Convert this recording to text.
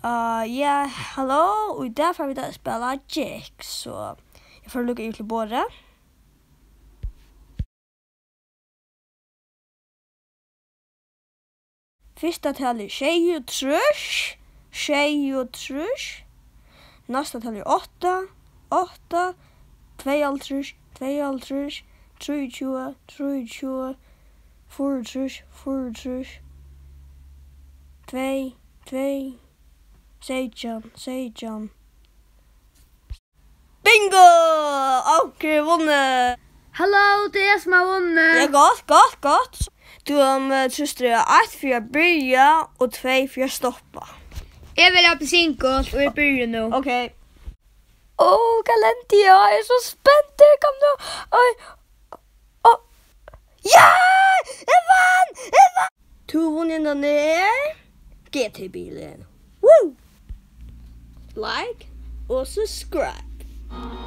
Ja, hallo. Og i dag får vi da spille Jack, så jeg får lukke ut til båret. Første tall er 23, 23. Neste tall er 8, 8, 52, 52, 23, 23, 24, 24, 2, 2, 16, 16. Bingo! Ok, vunnet! Hallo, det er som har vunnet. Ja, godt. Du trøster 1 for å begynne og 2 for å stoppe. Jeg vil ha appelsinkål, og jeg begynner nå. Ok. Galentia, jeg er så spent. Kom nå. Ja! Jeg vann! To vunnene er GT-bilen. Woo! Like og subscribe.